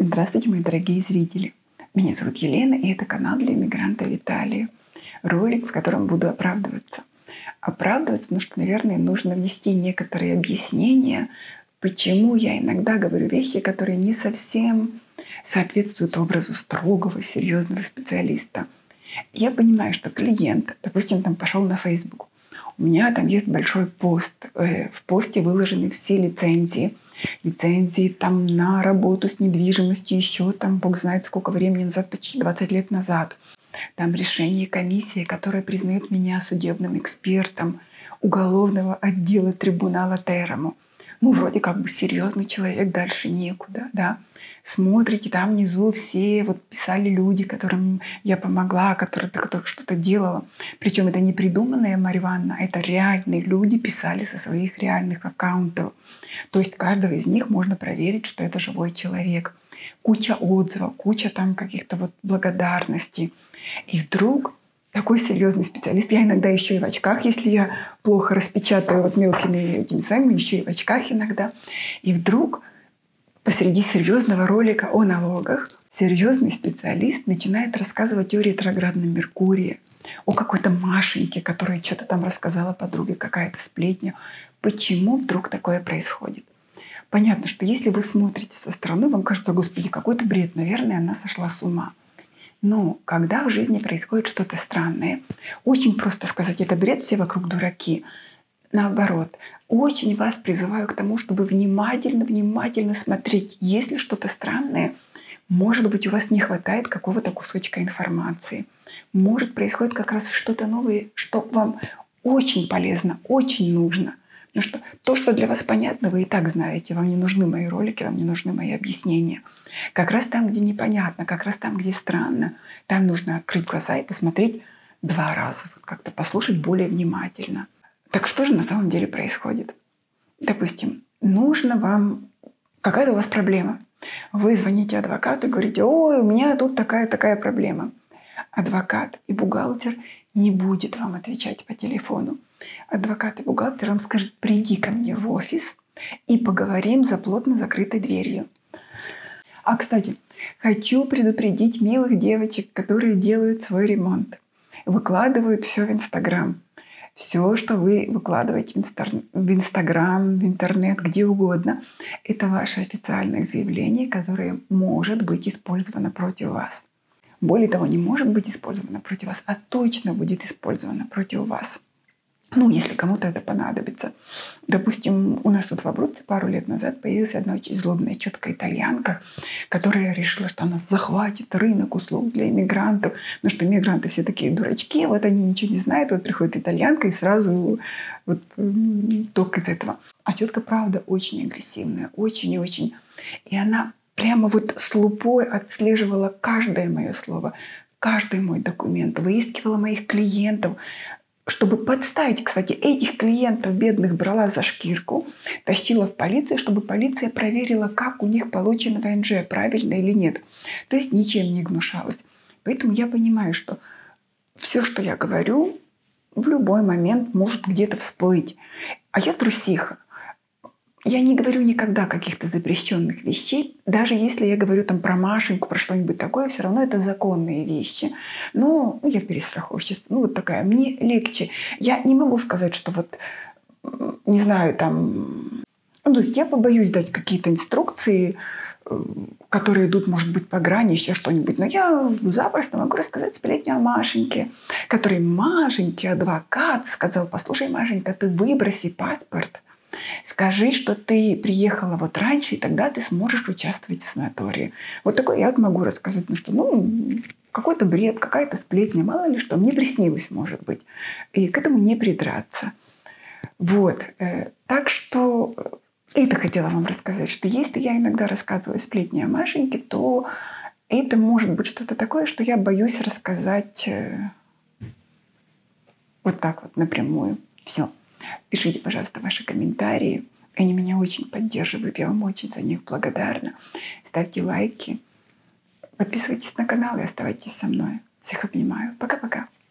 Здравствуйте, мои дорогие зрители! Меня зовут Елена, и это канал для иммигранта в Италии. Ролик, в котором буду оправдываться. Оправдываться, потому что, наверное, нужно внести некоторые объяснения, почему я иногда говорю вещи, которые не совсем соответствуют образу строгого, серьезного специалиста. Я понимаю, что клиент, допустим, там пошел на Facebook, у меня там есть большой пост, в посте выложены все лицензии там на работу с недвижимостью еще там бог знает сколько времени назад, почти 20 лет назад. Там решение комиссии, которая признает меня судебным экспертом уголовного отдела трибунала Терamo. Ну, вроде как бы серьезный человек, дальше некуда, да. Смотрите, там внизу все вот писали люди, которым я помогла, для которых что-то делала. Причем это не придуманная Марья Ивановна, это реальные люди писали со своих реальных аккаунтов. То есть каждого из них можно проверить, что это живой человек. Куча отзывов, куча там каких-то вот благодарностей. И вдруг такой серьезный специалист, я иногда еще и в очках, если я плохо распечатаю вот мелкими этими самыми, еще и в очках иногда. И вдруг посреди серьезного ролика о налогах серьезный специалист начинает рассказывать о ретроградном Меркурии, о какой-то Машеньке, которая что-то там рассказала подруге, какая-то сплетня. Почему вдруг такое происходит? Понятно, что если вы смотрите со стороны, вам кажется, господи, какой-то бред, наверное, она сошла с ума. Но когда в жизни происходит что-то странное, очень просто сказать, это бред, все вокруг дураки. Наоборот, очень вас призываю к тому, чтобы внимательно смотреть. Если что-то странное, может быть, у вас не хватает какого-то кусочка информации. Может, происходит как раз что-то новое, что вам очень полезно, очень нужно. Потому что то, что для вас понятно, вы и так знаете. Вам не нужны мои ролики, вам не нужны мои объяснения. Как раз там, где непонятно, как раз там, где странно, там нужно открыть глаза и посмотреть 2 раза. Как-то послушать более внимательно. Так что же на самом деле происходит? Допустим, нужно вам... Какая-то у вас проблема. Вы звоните адвокату и говорите: ой, у меня тут такая проблема. Адвокат и бухгалтер не будет вам отвечать по телефону. Адвокат и бухгалтер вам скажет: приди ко мне в офис и поговорим за плотно закрытой дверью. А, кстати, хочу предупредить милых девочек, которые делают свой ремонт. Выкладывают все в Инстаграм. Все, что вы выкладываете в Инстаграм, в интернет, где угодно, это ваше официальное заявление, которое может быть использовано против вас. Более того, не может быть использовано против вас, а точно будет использовано против вас. Ну, если кому-то это понадобится. Допустим, у нас тут в Абруцци пару лет назад появилась одна очень злобная, четкая итальянка, которая решила, что она захватит рынок услуг для иммигрантов. Потому что иммигранты все такие дурачки, вот они ничего не знают, вот приходит итальянка и сразу вот только из этого. А тетка, правда, очень агрессивная, очень и очень. И она прямо вот с лупой отслеживала каждое мое слово, каждый мой документ, выискивала моих клиентов, чтобы подставить, кстати, этих клиентов бедных брала за шкирку, тащила в полицию, чтобы полиция проверила, как у них получено ВНЖ, правильно или нет. То есть ничем не гнушалась. Поэтому я понимаю, что все, что я говорю, в любой момент может где-то всплыть. А я трусиха. Я не говорю никогда каких-то запрещенных вещей. Даже если я говорю там про Машеньку, про что-нибудь такое, все равно это законные вещи. Но я в перестраховществе. Вот такая. Мне легче. Я не могу сказать, что вот, не знаю, там... то есть я побоюсь дать какие-то инструкции, которые идут, может быть, по грани, еще что-нибудь. Но я запросто могу рассказать сплетню о Машеньке, которой Машеньке адвокат сказал: послушай, Машенька, ты выброси паспорт. Скажи, что ты приехала вот раньше, и тогда ты сможешь участвовать в санатории. Вот такое я могу рассказать, что какой-то бред, какая-то сплетня, мало ли что, мне приснилось, может быть. И к этому не придраться. Вот. Так что это хотела вам рассказать, что если я иногда рассказываю сплетни о Машеньке, то это может быть что-то такое, что я боюсь рассказать вот так вот напрямую. Все. Пишите, пожалуйста, ваши комментарии. Они меня очень поддерживают. Я вам очень за них благодарна. Ставьте лайки. Подписывайтесь на канал и оставайтесь со мной. Всех обнимаю. Пока-пока.